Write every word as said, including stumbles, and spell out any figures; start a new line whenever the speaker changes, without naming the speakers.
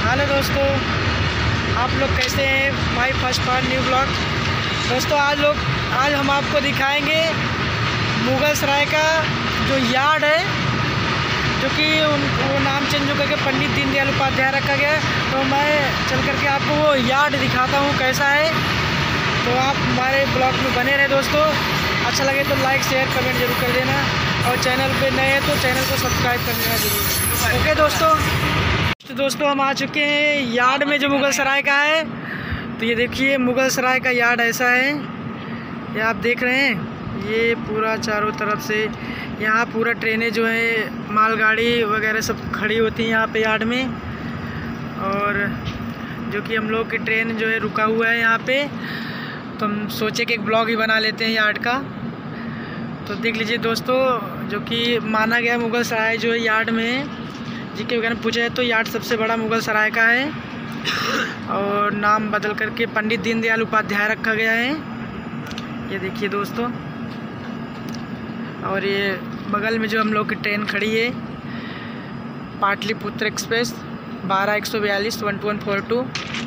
Hello दोस्तों, आप लोग कैसे हैं? My first part new blog. दोस्तों आज लोग आज हम आपको दिखाएंगे मुगल सराय का जो यार्ड है, जो कि वो नाम चेंज होकर के पंडित दीनदयाल उपाध्याय रखा गया है। तो मैं चल करके आपको वो यार्ड दिखाता हूँ कैसा है। तो आप हमारे ब्लॉग में बने रहे दोस्तों। अच्छा लगे तो लाइक शेयर कमेंट जरूर कर देना, और चैनल पे नए हैं तो चैनल को सब्सक्राइब कर लेना जरूर। ओके दोस्तों, तो दोस्तों हम आ चुके हैं यार्ड में जो मुगल सराय का है। तो ये देखिए मुगल सराय का यार्ड ऐसा है, ये आप देख रहे हैं। ये पूरा चारों तरफ से यहाँ पूरा ट्रेनें जो है मालगाड़ी वगैरह सब खड़ी होती हैं यहाँ पे यार्ड में। और जो कि हम लोग की ट्रेन जो है रुका हुआ है यहाँ पे, तो हम सोचे कि एक ब्लॉग ही बना लेते हैं यार्ड का। तो देख लीजिए दोस्तों, जो कि माना गया मुगल सराय जो है यार्ड में, जिसके वगैरह पूछा है तो यार्ड सबसे बड़ा मुगल सराय का है, और नाम बदल करके पंडित दीनदयाल उपाध्याय रखा गया है। ये देखिए दोस्तों, और ये बगल में जो हम लोग की ट्रेन खड़ी है पाटलिपुत्र एक्सप्रेस बारह एक सौ बयालीस one two one four to.